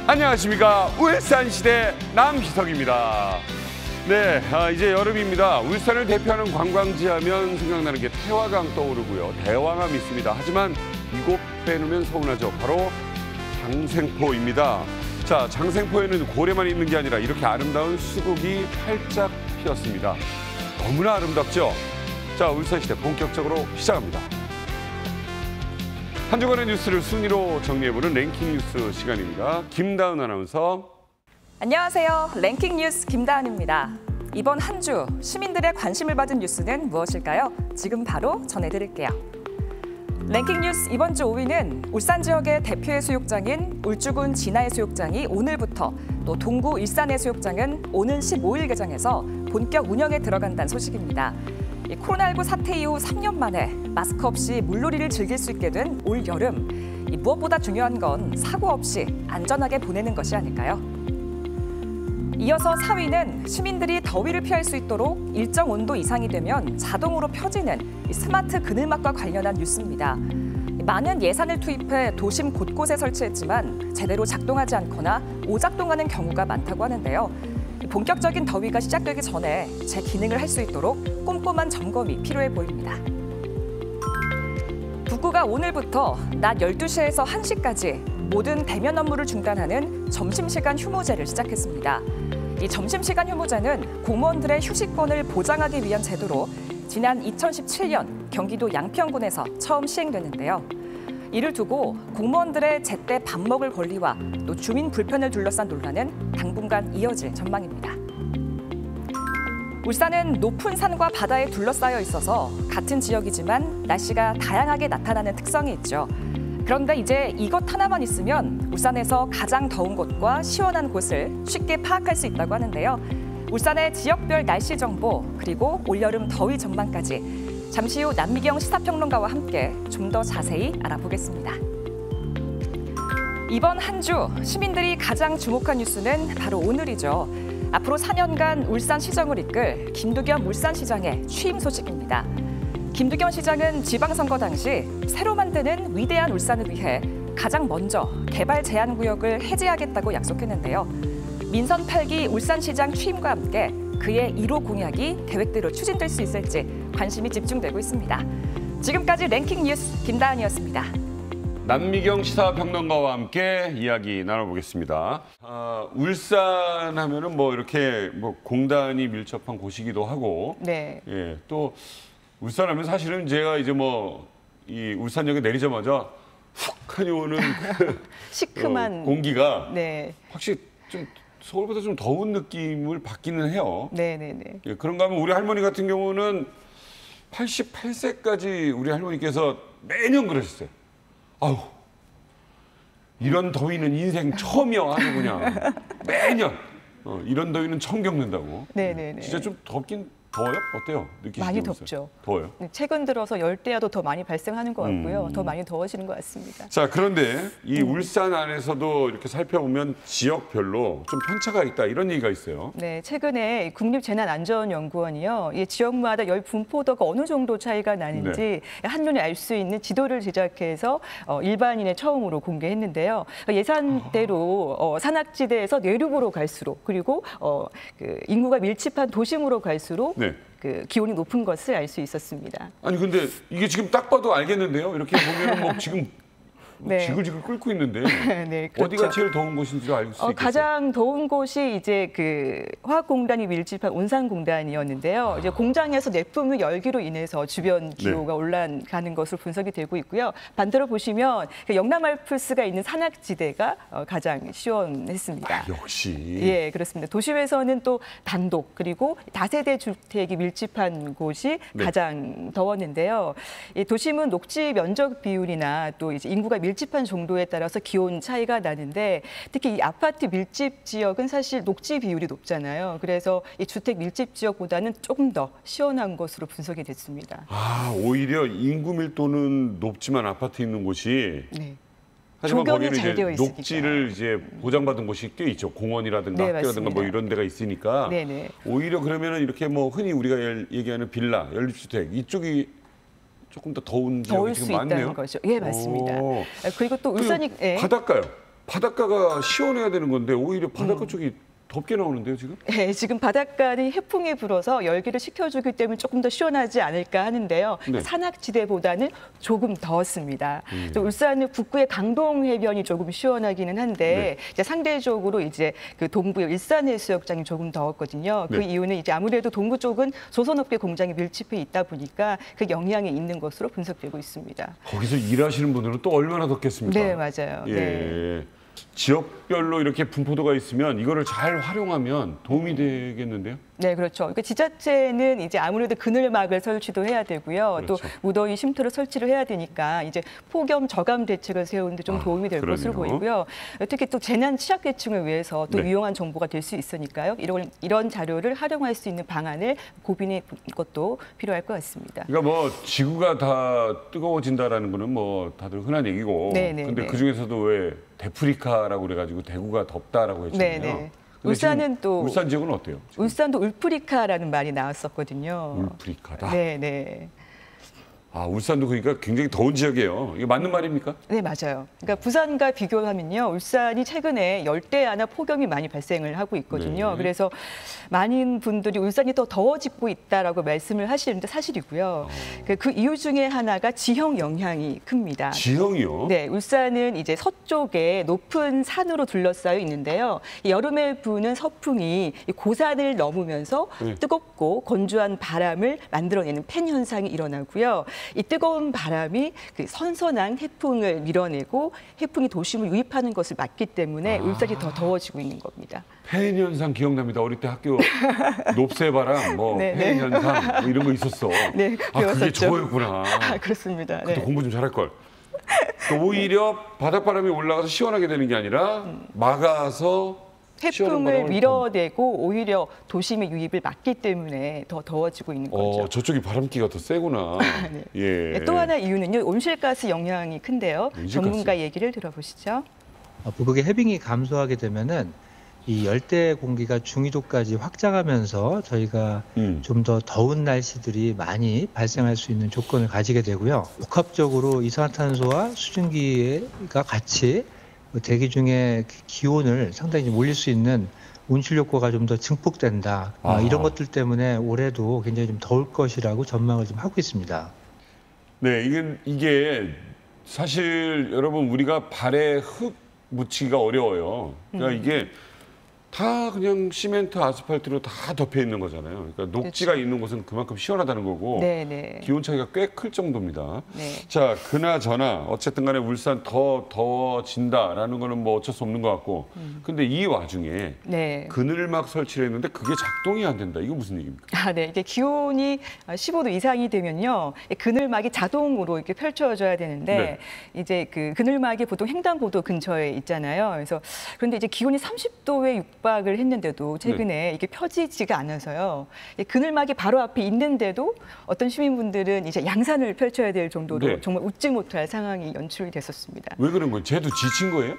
안녕하십니까. 울산시대 남희석입니다. 네, 이제 여름입니다. 울산을 대표하는 관광지 하면 생각나는 게 태화강 떠오르고요. 대왕암이 있습니다. 하지만 이곳 빼놓으면 서운하죠. 바로 장생포입니다. 자, 장생포에는 고래만 있는 게 아니라 이렇게 아름다운 수국이 활짝 피었습니다. 너무나 아름답죠? 자, 울산시대 본격적으로 시작합니다. 한 주간의 뉴스를 순위로 정리해보는 랭킹 뉴스 시간입니다. 김다은 아나운서. 안녕하세요. 랭킹 뉴스 김다은입니다. 이번 한 주 시민들의 관심을 받은 뉴스는 무엇일까요? 지금 바로 전해드릴게요. 랭킹 뉴스 이번 주 5위는 울산 지역의 대표 해수욕장인 울주군 진화 해수욕장이 오늘부터 또 동구 일산 해수욕장은 오는 15일 개장해서 본격 운영에 들어간다는 소식입니다. 코로나19 사태 이후 3년 만에 마스크 없이 물놀이를 즐길 수 있게 된 올 여름. 무엇보다 중요한 건 사고 없이 안전하게 보내는 것이 아닐까요? 이어서 4위는 시민들이 더위를 피할 수 있도록 일정 온도 이상이 되면 자동으로 펴지는 스마트 그늘막과 관련한 뉴스입니다. 많은 예산을 투입해 도심 곳곳에 설치했지만 제대로 작동하지 않거나 오작동하는 경우가 많다고 하는데요. 본격적인 더위가 시작되기 전에 제 기능을 할 수 있도록 꼼꼼한 점검이 필요해 보입니다. 북구가 오늘부터 낮 12시에서 1시까지 모든 대면 업무를 중단하는 점심시간 휴무제를 시작했습니다. 이 점심시간 휴무제는 공무원들의 휴식권을 보장하기 위한 제도로 지난 2017년 경기도 양평군에서 처음 시행됐는데요. 이를 두고 공무원들의 제때 밥 먹을 권리와 또 주민 불편을 둘러싼 논란은 당분간 이어질 전망입니다. 울산은 높은 산과 바다에 둘러싸여 있어서 같은 지역이지만 날씨가 다양하게 나타나는 특성이 있죠. 그런데 이제 이것 하나만 있으면 울산에서 가장 더운 곳과 시원한 곳을 쉽게 파악할 수 있다고 하는데요. 울산의 지역별 날씨 정보 그리고 올여름 더위 전망까지 잠시 후 남미경 시사평론가와 함께 좀 더 자세히 알아보겠습니다. 이번 한 주 시민들이 가장 주목한 뉴스는 바로 오늘이죠. 앞으로 4년간 울산시정을 이끌 김두겸 울산시장의 취임 소식입니다. 김두겸 시장은 지방선거 당시 새로 만드는 위대한 울산을 위해 가장 먼저 개발 제한 구역을 해제하겠다고 약속했는데요. 민선 8기 울산시장 취임과 함께 그의 1호 공약이 계획대로 추진될 수 있을지 관심이 집중되고 있습니다. 지금까지 랭킹 뉴스 김다은이었습니다. 남미경 시사평론가와 함께 이야기 나눠보겠습니다. 울산 하면은 뭐 이렇게 뭐 공단이 밀접한 곳이기도 하고, 네. 예, 또 울산 하면 사실은 제가 이제 뭐 이 울산역에 내리자마자 훅하니 오는 그 시큼한 공기가 네. 확실히 좀 서울보다 좀 더운 느낌을 받기는 해요. 네네네. 예, 그런가 하면 우리 할머니 같은 경우는 88세까지 우리 할머니께서 매년 그러셨어요. 아우, 이런 더위는 인생 처음이야 아주 그냥 매년 이런 더위는 처음 겪는다고. 네네네. 진짜 좀 덥긴 더워요? 어때요? 느끼시는 많이 덥죠. 더워요? 네, 최근 들어서 열대야도 더 많이 발생하는 것 같고요. 더 많이 더워지는 것 같습니다. 자, 그런데 이 울산 안에서도 이렇게 살펴보면 지역별로 좀 편차가 있다 이런 얘기가 있어요. 네, 최근에 국립재난안전연구원이요, 이 지역마다 열 분포도가 어느 정도 차이가 나는지 한눈에 알 수 있는 지도를 제작해서 일반인의 처음으로 공개했는데요. 예상대로 산악지대에서 내륙으로 갈수록 그리고 그 인구가 밀집한 도심으로 갈수록 네. 그 기온이 높은 것을 알 수 있었습니다. 아니 근데 이게 지금 딱 봐도 알겠는데요. 이렇게 보면은 뭐 지금 네. 지글지글 끓고 있는데 네, 그렇죠. 어디가 제일 더운 곳인지를 알 수 있겠어요. 가장 더운 곳이 이제 그 화학공단이 밀집한 온산공단이었는데요. 이제 공장에서 내뿜는 열기로 인해서 주변 기후가 올라가는 것으로 분석이 되고 있고요. 반대로 보시면 영남 알프스가 있는 산악지대가 가장 시원했습니다. 역시. 예, 그렇습니다. 도심에서는 또 단독 그리고 다세대 주택이 밀집한 곳이 가장 더웠는데요. 이 도심은 녹지 면적 비율이나 또 이제 인구가 밀집한 정도에 따라서 기온 차이가 나는데 특히 이 아파트 밀집 지역은 사실 녹지 비율이 높잖아요. 그래서 이 주택 밀집 지역보다는 조금 더 시원한 것으로 분석이 됐습니다. 오히려 인구 밀도는 높지만 아파트 있는 곳이 하지만 조경이 거기는 잘 이제 되어 있으니까. 녹지를 이제 보장받은 곳이 꽤 있죠. 공원이라든가 네, 학교라든가 맞습니다. 뭐 이런 데가 있으니까 네네. 오히려 그러면은 이렇게 뭐 흔히 우리가 얘기하는 빌라, 연립주택 이쪽이 조금 더 더운 지역이 더울 지금 수 많네요. 있다는 거죠. 예, 맞습니다. 그리고 또 울산이 바닷가요. 바닷가가 시원해야 되는 건데 오히려 바닷가 쪽이 덥게 나오는데요, 지금? 네, 지금 바닷가는 해풍이 불어서 열기를 식혀주기 때문에 조금 더 시원하지 않을까 하는데요. 네. 산악지대보다는 조금 더웠습니다. 또 울산은 북구의 강동 해변이 조금 시원하기는 한데 이제 상대적으로 이제 그 동부의 일산해수욕장이 조금 더웠거든요. 그 네. 이유는 이제 아무래도 동부 쪽은 조선업계 공장이 밀집해 있다 보니까 그 영향이 있는 것으로 분석되고 있습니다. 거기서 일하시는 분들은 또 얼마나 덥겠습니까? 네, 맞아요. 예. 네. 지역별로 이렇게 분포도가 있으면 이거를 잘 활용하면 도움이 되겠는데요? 네, 그렇죠. 그러니까 지자체는 이제 아무래도 그늘막을 설치도 해야 되고요. 그렇죠. 또 무더위 쉼터를 설치를 해야 되니까 이제 폭염 저감 대책을 세우는데 좀 도움이 될 것으로 그러네요. 보이고요. 특히 또 재난 취약계층을 위해서 또 네. 유용한 정보가 될 수 있으니까요. 이런 자료를 활용할 수 있는 방안을 고민해 볼 것도 필요할 것 같습니다. 그러니까 뭐 지구가 다 뜨거워진다라는 거는 뭐 다들 흔한 얘기고, 네네, 근데 네. 그 중에서도 왜 데프리카라고 그래가지고 대구가 덥다라고 했잖아요. 네네. 근데 울산은 지금 또 울산 지역은 어때요? 울산도 울프리카라는 말이 나왔었거든요. 울프리카다. 네, 네. 아, 울산도 그러니까 굉장히 더운 지역이에요. 이게 맞는 말입니까? 네, 맞아요. 그러니까 부산과 비교하면요. 울산이 최근에 열대야나 폭염이 많이 발생을 하고 있거든요. 네. 그래서 많은 분들이 울산이 더 더워지고 있다라고 말씀을 하시는데 사실이고요. 그 이유 중에 하나가 지형 영향이 큽니다. 지형이요? 네, 울산은 이제 서쪽에 높은 산으로 둘러싸여 있는데요. 이 여름에 부는 서풍이 이 고산을 넘으면서 네. 뜨겁고 건조한 바람을 만들어내는 팬 현상이 일어나고요. 이 뜨거운 바람이 그 선선한 해풍을 밀어내고 해풍이 도심을 유입하는 것을 막기 때문에 울산이 더 더워지고 있는 겁니다. 폐인 현상 기억납니다. 어릴 때 학교 높새바람, 뭐 네, 폐인 네. 현상 뭐 이런 거 있었어. 네, 아, 그게 배웠었죠. 저거였구나. 아, 그렇습니다. 그때 네. 공부 좀 잘할 걸. 또 오히려 바닷바람이 올라가서 시원하게 되는 게 아니라 막아서 시원한 해풍을 바람을 밀어내고 오히려 도심의 유입을 막기 때문에 더 더워지고 있는 거죠. 저쪽이 바람기가 더 세구나. 네. 예. 네, 또 하나 이유는요. 온실가스 영향이 큰데요. 온실가스. 전문가 얘기를 들어보시죠. 북극의 해빙이 감소하게 되면은 이 열대 공기가 중위도까지 확장하면서 저희가 좀 더 더운 날씨들이 많이 발생할 수 있는 조건을 가지게 되고요. 복합적으로 이산화탄소와 수증기가 같이 대기 중에 기온을 상당히 좀 올릴 수 있는 온실 효과가 좀 더 증폭된다. 이런 것들 때문에 올해도 굉장히 좀 더울 것이라고 전망을 좀 하고 있습니다. 네, 이게 사실 여러분 우리가 발에 흙 묻히기가 어려워요. 그러니까 이게 다 그냥 시멘트, 아스팔트로 다 덮여 있는 거잖아요. 그러니까 녹지가 있는 곳은 그만큼 시원하다는 거고 네, 네. 기온 차이가 꽤 클 정도입니다. 네. 자, 그나저나 어쨌든 간에 울산 더 더워진다라는 거는 뭐 어쩔 수 없는 것 같고 근데 이 와중에 네. 그늘막 설치를 했는데 그게 작동이 안 된다. 이거 무슨 얘기입니까? 아, 네. 이게 기온이 15도 이상이 되면요. 그늘막이 자동으로 이렇게 펼쳐져야 되는데 이제 그 그늘막이 보통 횡단보도 근처에 있잖아요. 그런데 이제 기온이 30도에 육박을 했는데도 최근에 이게 펴지지가 않아서요. 이 그늘막이 바로 앞에 있는데도 어떤 시민분들은 이제 양산을 펼쳐야 될 정도로 네. 정말 웃지 못할 상황이 연출이 됐었습니다. 왜 그런 거예요? 쟤도 지친 거예요?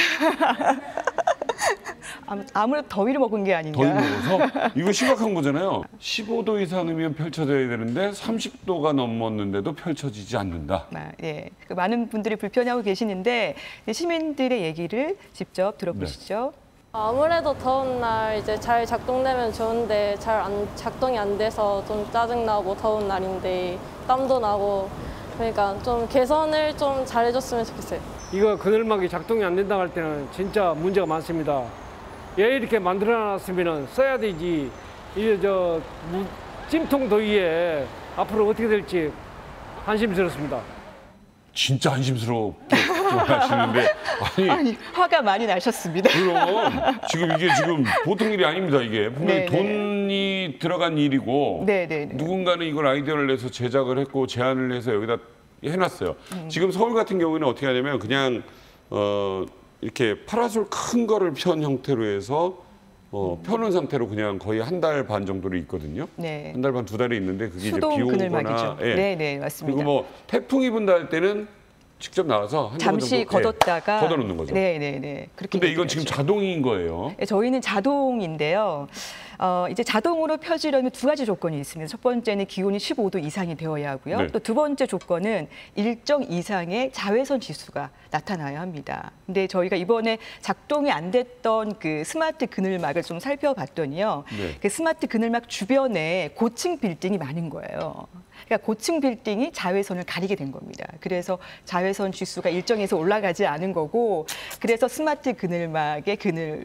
아무래도 더위를 먹은 게 아닌가. 더위 먹어서? 이거 심각한 거잖아요. 15도 이상이면 펼쳐져야 되는데 30도가 넘었는데도 펼쳐지지 않는다. 예. 많은 분들이 불편해하고 계시는데 시민들의 얘기를 직접 들어보시죠. 아무래도 더운 날 이제 잘 작동되면 좋은데 작동이 안 돼서 좀 짜증나고 더운 날인데 땀도 나고 그러니까 좀 개선을 좀 잘해줬으면 좋겠어요. 이거 그늘막이 작동이 안 된다고 할 때는 진짜 문제가 많습니다. 왜 이렇게 만들어놨으면 써야 되지. 이제 찜통 더위에 앞으로 어떻게 될지 한심스럽습니다. 진짜 한심스럽게 하시는데 아니, 화가 많이 나셨습니다. 그럼 이게 지금 보통 일이 아닙니다. 이게 분명히 네네. 돈이 들어간 일이고 네네네. 누군가는 이걸 아이디어를 내서 제작을 했고 제안을 해서 여기다 해놨어요. 지금 서울 같은 경우는 어떻게 하냐면 그냥 이렇게 파라솔 큰 거를 편 형태로 해서 펴놓은 상태로 그냥 거의 한 달 반 정도로 있거든요. 네. 한 달 반, 두 달이 있는데 그게 이제 수동 비 그늘막이죠. 오거나 네, 맞습니다. 그리고 뭐 태풍이 분다 할 때는 직접 나와서 한 잠시 정도, 걷었다가 걷어놓는 거죠. 네. 그렇게 근데 이건 지금 되죠. 자동인 거예요. 네, 저희는 자동인데요. 이제 자동으로 펴지려면 두 가지 조건이 있습니다. 첫 번째는 기온이 15도 이상이 되어야 하고요. 네. 또 두 번째 조건은 일정 이상의 자외선 지수가 나타나야 합니다. 근데 저희가 이번에 작동이 안 됐던 그 스마트 그늘막을 좀 살펴봤더니요. 네. 그 스마트 그늘막 주변에 고층 빌딩이 많은 거예요. 그러니까 고층 빌딩이 자외선을 가리게 된 겁니다. 그래서 자외선 지수가 일정에서 올라가지 않은 거고, 그래서 스마트 그늘막이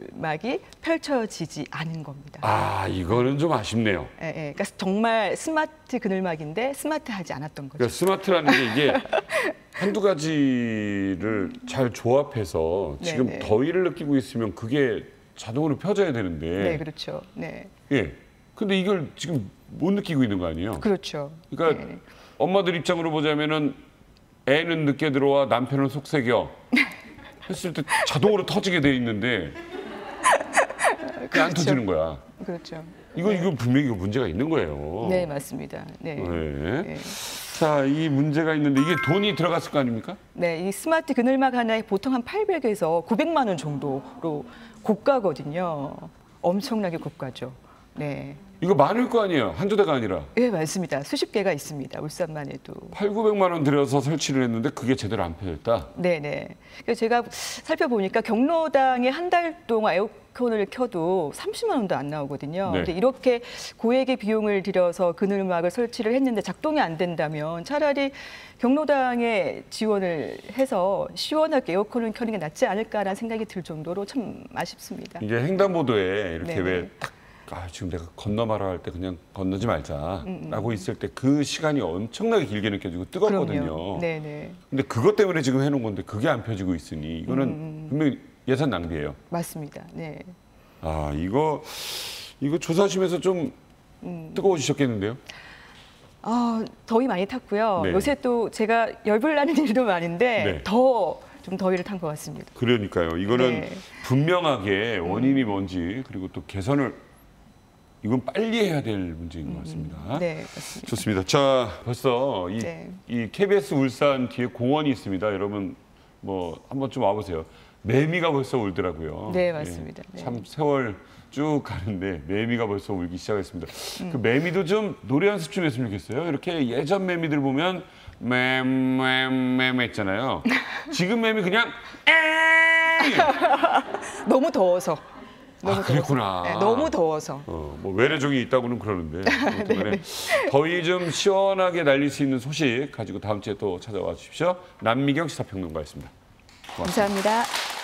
펼쳐지지 않은 겁니다. 아, 이거는 좀 아쉽네요. 예, 예. 그러니까 정말 스마트 그늘막인데 스마트하지 않았던 거죠. 그러니까 스마트라는 게 이게 한두 가지를 잘 조합해서 지금 네. 더위를 느끼고 있으면 그게 자동으로 펴져야 되는데. 네, 그렇죠. 네, 예. 근데 이걸 지금 못 느끼고 있는 거 아니에요? 그렇죠. 그러니까 네. 엄마들 입장으로 보자면은 애는 늦게 들어와 남편은 속새겨 했을 때 자동으로 터지게 돼 있는데 그게 안 터지는 거야. 그렇죠. 이거 분명히 이거 문제가 있는 거예요. 네, 맞습니다. 네. 네. 네. 자, 이 문제가 있는데 이게 돈이 들어갔을 거 아닙니까? 네, 이 스마트 그늘막 하나에 보통 한 800에서 900만 원 정도로 고가거든요. 엄청나게 고가죠. 네. 이거 많을 거 아니에요. 한두 대가 아니라. 네, 맞습니다. 수십 개가 있습니다. 울산만 해도. 8,900만 원 들여서 설치를 했는데 그게 제대로 안 펴졌다. 네네. 그래서 제가 살펴보니까 경로당에 한 달 동안 에어컨을 켜도 30만 원도 안 나오거든요. 네. 근데 이렇게 고액의 비용을 들여서 그늘막을 설치를 했는데 작동이 안 된다면 차라리 경로당에 지원을 해서 시원하게 에어컨을 켜는 게 낫지 않을까라는 생각이 들 정도로 참 아쉽습니다. 이게 횡단보도에 이렇게 네네. 왜 딱 지금 내가 건너마라 할 때 그냥 건너지 말자라고 있을 때 그 시간이 엄청나게 길게 느껴지고 뜨겁거든요. 그럼요. 네네. 근데 그것 때문에 지금 해놓은 건데 그게 안 펴지고 있으니 이거는 분명히 예산 낭비예요. 맞습니다. 네. 아, 이거 조사하시면서 좀 뜨거워지셨겠는데요? 더위 많이 탔고요. 네. 요새 또 제가 열불 나는 일도 많은데 네. 더 좀 더위를 탄 것 같습니다. 그러니까요. 이거는 네. 분명하게 원인이 뭔지 그리고 또 개선을 이건 빨리 해야 될 문제인 것 같습니다. 네, 맞습니다. 좋습니다. 자, 벌써 네. 이 KBS 울산 뒤에 공원이 있습니다. 여러분 뭐 한번 좀 와보세요. 매미가 벌써 울더라고요. 네, 맞습니다. 예, 네. 참 세월 쭉 가는데 매미가 벌써 울기 시작했습니다. 그 매미도 좀 노래 연습 좀 했으면 좋겠어요. 이렇게 예전 매미들 보면 맴 했잖아요. 지금 매미 그냥 너무 더워서. 너무 그랬구나. 더워서. 네, 너무 더워서. 뭐 외래종이 있다고는 그러는데 아무튼 더위 좀 시원하게 날릴 수 있는 소식 가지고 다음 주에 또 찾아와 주십시오. 남미경 시사평론가였습니다. 감사합니다.